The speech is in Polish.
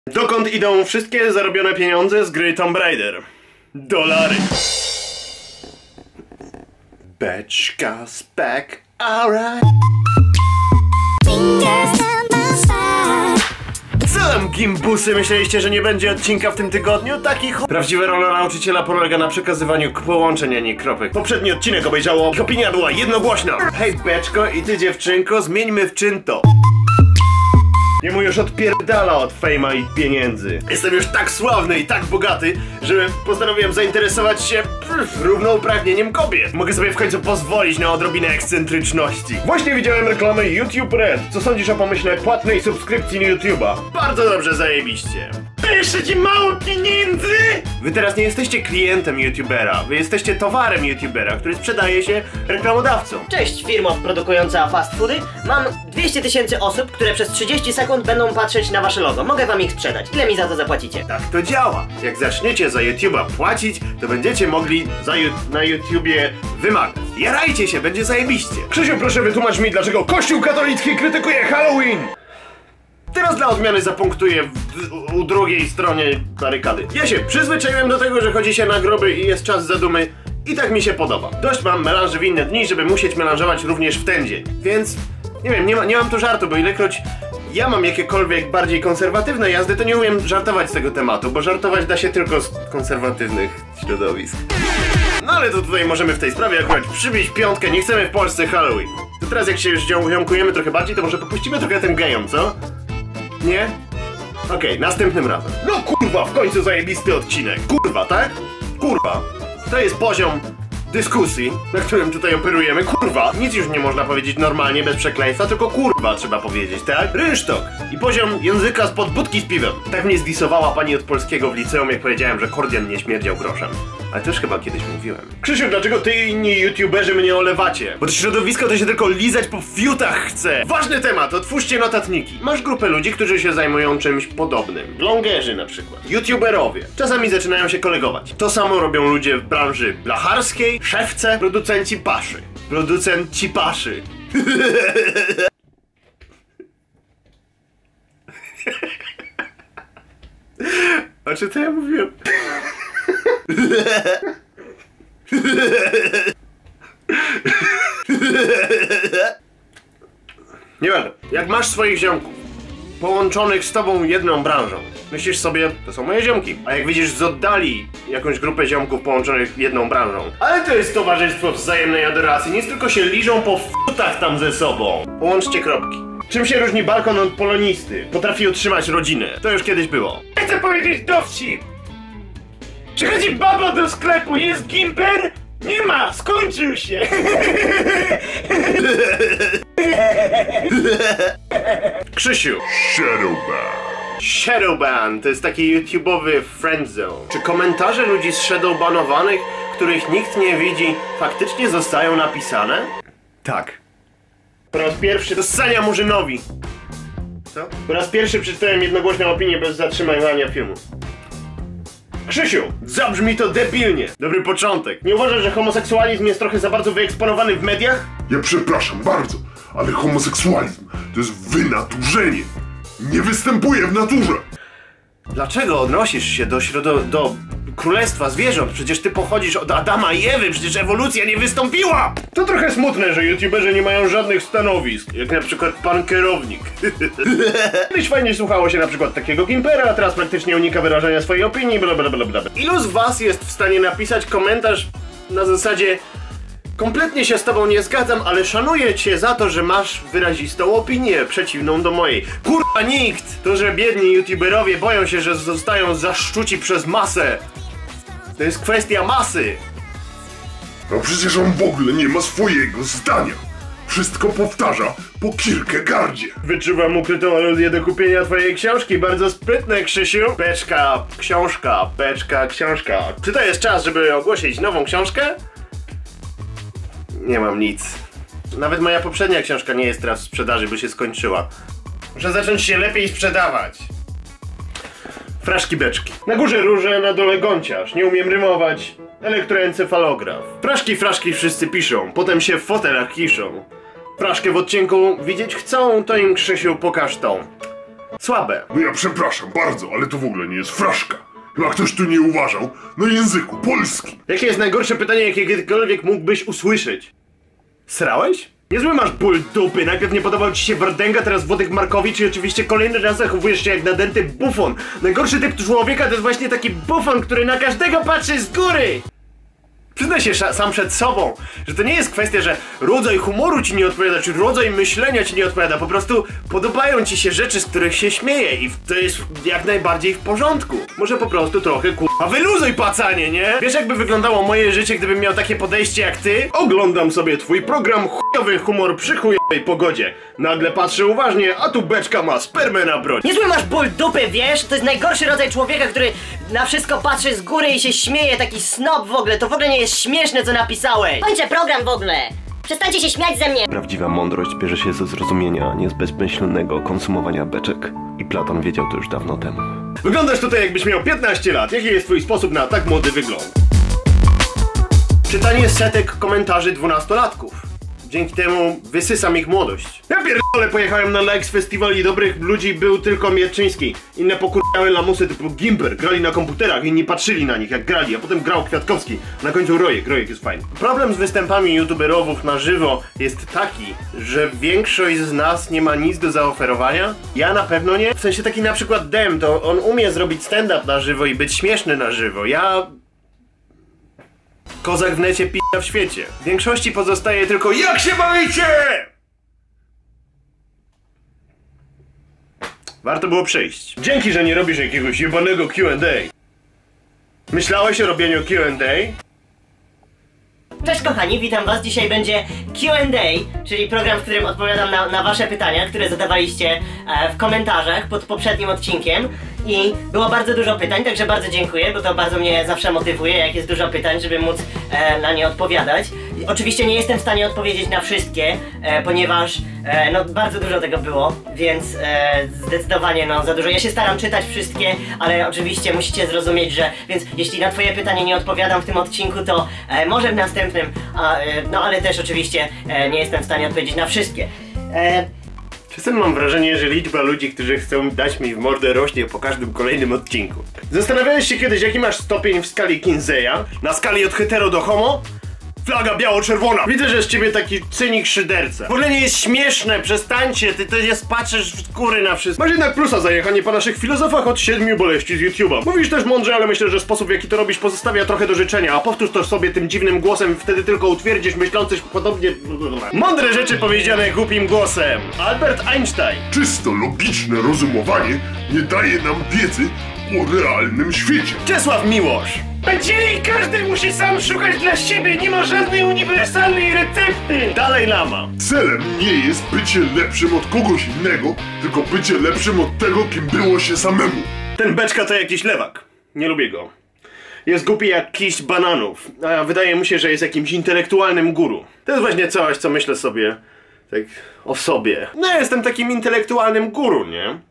Dokąd idą wszystkie zarobione pieniądze z gry Tomb Raider? Dolary. Beczka's back, alright. Co tam, gimbusy? Myśleliście, że nie będzie odcinka w tym tygodniu? Takich prawdziwa rola nauczyciela polega na przekazywaniu połączeń, a nie kropek. Poprzedni odcinek obejrzało i opinia była jednogłośna. Hej beczko i ty dziewczynko, zmieńmy w czyn to. Jemu już odpierdala od fejma i pieniędzy. Jestem już tak sławny i tak bogaty, że postanowiłem zainteresować się równouprawnieniem kobiet. Mogę sobie w końcu pozwolić na odrobinę ekscentryczności. Właśnie widziałem reklamę YouTube Red. Co sądzisz o pomyśle płatnej subskrypcji na YouTube'a? Bardzo dobrze, zajebiście. Jeszcze ci mało pieniędzy! Wy teraz nie jesteście klientem YouTubera, wy jesteście towarem YouTubera, który sprzedaje się reklamodawcom. Cześć, firmo produkująca fast foody. Mam 200 000 osób, które przez 30 sekund będą patrzeć na wasze logo. Mogę wam ich sprzedać. Ile mi za to zapłacicie? Tak to działa. Jak zaczniecie za YouTube'a płacić, to będziecie mogli na YouTubie wymagać. Jarajcie się, będzie zajebiście. Krzysiu, proszę wytłumacz mi, dlaczego Kościół katolicki krytykuje Halloween. Teraz dla odmiany zapunktuję u drugiej stronie barykady. Ja się przyzwyczaiłem do tego, że chodzi się na groby i jest czas zadumy i tak mi się podoba. Dość mam melanży w inne dni, żeby musieć melanżować również w ten dzień. Więc, nie wiem, nie mam tu żartu, bo ilekroć ja mam jakiekolwiek bardziej konserwatywne jazdy, to nie umiem żartować z tego tematu, bo żartować da się tylko z konserwatywnych środowisk. No ale to tutaj możemy w tej sprawie akurat przybić piątkę, nie chcemy w Polsce Halloween. To teraz jak się już jąkujemy trochę bardziej, to może popuścimy trochę tym gejom, co? Nie? Okej, następnym razem. No kurwa, w końcu zajebisty odcinek. Kurwa, tak? Kurwa. To jest poziom dyskusji, na którym tutaj operujemy. Kurwa, nic już nie można powiedzieć normalnie, bez przekleństwa, tylko kurwa trzeba powiedzieć, tak? Rynsztok. I poziom języka spod budki z piwem. Tak mnie zdisowała pani od polskiego w liceum, jak powiedziałem, że Kordian nie śmierdział groszem. Ale też chyba kiedyś mówiłem. Krzysiu, dlaczego ty i inni youtuberzy mnie olewacie? Bo to środowisko to się tylko lizać po fiutach chce. Ważny temat, otwórzcie notatniki. Masz grupę ludzi, którzy się zajmują czymś podobnym. Vlogerzy na przykład. YouTuberowie. Czasami zaczynają się kolegować. To samo robią ludzie w branży blacharskiej, szewce, producenci paszy. Producenci paszy. A czy to ja mówiłem? Nieważne. Jak masz swoich ziomków połączonych z tobą jedną branżą, myślisz sobie, to są moje ziomki. A jak widzisz z oddali jakąś grupę ziomków połączonych jedną branżą, ale to jest towarzystwo wzajemnej adoracji, nie tylko się liżą po futach tam ze sobą. Połączcie kropki. Czym się różni balkon od polonisty? Potrafi utrzymać rodzinę. To już kiedyś było. Chcę powiedzieć dowcip. Przychodzi baba do sklepu, jest gimper? Nie ma, skończył się. Krzysiu. Shadowban to jest taki YouTube'owy friendzone. Czy komentarze ludzi z shadowbanowanych, których nikt nie widzi, faktycznie zostają napisane? Tak. Po raz pierwszy to ssania Murzynowi. Co? Po raz pierwszy przeczytałem jednogłośną opinię bez zatrzymywania filmu. Krzysiu, zabrzmi to debilnie. Dobry początek. Nie uważasz, że homoseksualizm jest trochę za bardzo wyeksponowany w mediach? Ja przepraszam bardzo, ale homoseksualizm to jest wynaturzenie. Nie występuje w naturze. Dlaczego odnosisz się do królestwa zwierząt? Przecież ty pochodzisz od Adama i Ewy, przecież ewolucja nie wystąpiła! To trochę smutne, że youtuberzy nie mają żadnych stanowisk, jak na przykład pan kierownik. Kiedyś fajnie słuchało się na przykład takiego gimpera, a teraz praktycznie unika wyrażania swojej opinii, blablabla. Ilu z was jest w stanie napisać komentarz na zasadzie: kompletnie się z tobą nie zgadzam, ale szanuję cię za to, że masz wyrazistą opinię przeciwną do mojej. Kurwa nikt! To, że biedni youtuberowie boją się, że zostają zaszczuci przez masę. To jest kwestia masy. No przecież on w ogóle nie ma swojego zdania. Wszystko powtarza po Kierkegaardzie. Wyczuwam ukrytą aluzję do kupienia twojej książki. Bardzo sprytne, Krzysiu. Beczka, książka, beczka, książka. Czy to jest czas, żeby ogłosić nową książkę? Nie mam nic. Nawet moja poprzednia książka nie jest teraz w sprzedaży, bo się skończyła. Muszę zacząć się lepiej sprzedawać. Fraszki beczki. Na górze róże, na dole gąciarz. Nie umiem rymować. Elektroencefalograf. Fraszki wszyscy piszą. Potem się w fotelach kiszą. Fraszkę w odcinku widzieć chcą, to im Krzysiu pokaż tą. słabe. No ja przepraszam bardzo, ale to w ogóle nie jest fraszka. Chyba ktoś tu nie uważał na języku polskim. Jakie jest najgorsze pytanie, jakie kiedykolwiek mógłbyś usłyszeć? Srałeś? Niezły masz ból dupy, najpierw nie podobał ci się Wardęga, teraz Włodek Markowicz i oczywiście kolejny raz zachowujesz się jak nadęty bufon. Najgorszy typ człowieka to jest właśnie taki bufon, który na każdego patrzy z góry. Przyznaj się sam przed sobą, że to nie jest kwestia, że rodzaj humoru ci nie odpowiada, czy rodzaj myślenia ci nie odpowiada, po prostu podobają ci się rzeczy, z których się śmieje i to jest jak najbardziej w porządku. Może po prostu trochę kurwa wyluzuj pacanie, nie? Wiesz jakby wyglądało moje życie, gdybym miał takie podejście jak ty? Oglądam sobie twój program chujowy humor przy chujowej pogodzie. Nagle patrzę uważnie, a tu beczka ma spermę na broń. Niezły masz ból dupy, wiesz? To jest najgorszy rodzaj człowieka, który na wszystko patrzy z góry i się śmieje, taki snob w ogóle, to w ogóle nie jest śmieszne, co napisałeś. Kończę program w ogóle. Przestańcie się śmiać ze mnie. Prawdziwa mądrość bierze się ze zrozumienia, nie z bezmyślnego konsumowania beczek. I Platon wiedział to już dawno temu. Wyglądasz tutaj jakbyś miał 15 lat. Jaki jest twój sposób na tak młody wygląd? Czytanie setek komentarzy 12-latków. Dzięki temu wysysam ich młodość. Ja pierdolę, pojechałem na Likes Festival i dobrych ludzi był tylko Mierczyński. Inne pokurwiały lamusy typu Gimper, grali na komputerach, inni patrzyli na nich jak grali, a potem grał Kwiatkowski. Na końcu Rojek jest fajny. Problem z występami youtuberowów na żywo jest taki, że większość z nas nie ma nic do zaoferowania. Ja na pewno nie. W sensie taki na przykład Dem, to on umie zrobić stand-up na żywo i być śmieszny na żywo. Ja... Kozak w necie, p***a w świecie. W większości pozostaje tylko jak się bawicie! Warto było przyjść. Dzięki, że nie robisz jakiegoś jebanego Q&A. Myślałeś o robieniu Q&A? Cześć kochani, witam was. Dzisiaj będzie Q&A, czyli program, w którym odpowiadam na wasze pytania, które zadawaliście w komentarzach pod poprzednim odcinkiem. I było bardzo dużo pytań, także bardzo dziękuję, bo to bardzo mnie zawsze motywuje, jak jest dużo pytań, żeby móc na nie odpowiadać. Oczywiście nie jestem w stanie odpowiedzieć na wszystkie, ponieważ no bardzo dużo tego było, więc zdecydowanie no za dużo. Ja się staram czytać wszystkie, ale oczywiście musicie zrozumieć, że więc jeśli na twoje pytanie nie odpowiadam w tym odcinku, to może w następnym, no ale też oczywiście nie jestem w stanie odpowiedzieć na wszystkie. Czasem mam wrażenie, że liczba ludzi, którzy chcą dać mi w mordę, rośnie po każdym kolejnym odcinku. Zastanawiałeś się kiedyś, jaki masz stopień w skali Kinseya? Na skali od hetero do homo? Flaga biało-czerwona. Widzę, że z ciebie taki cynik szyderca. W ogóle nie jest śmieszne, przestańcie, ty jest patrzysz w góry na wszystko. Masz jednak plusa za jechanie po naszych filozofach od 7 boleści z YouTube'a. Mówisz też mądrze, ale myślę, że sposób, w jaki to robisz, pozostawia trochę do życzenia, a powtórz to sobie tym dziwnym głosem, wtedy tylko utwierdzisz myślących podobnie... Mądre rzeczy powiedziane głupim głosem. Albert Einstein. Czysto logiczne rozumowanie nie daje nam wiedzy o realnym świecie. Czesław Miłosz. Dzisiaj każdy musi sam szukać dla siebie, nie ma żadnej uniwersalnej recepty. Dalej Lama. Celem nie jest bycie lepszym od kogoś innego, tylko bycie lepszym od tego, kim było się samemu. Ten beczka to jakiś lewak. Nie lubię go. Jest głupi jak kiść bananów, a wydaje mu się, że jest jakimś intelektualnym guru. To jest właśnie coś, co myślę sobie tak o sobie. No, jestem takim intelektualnym guru, nie?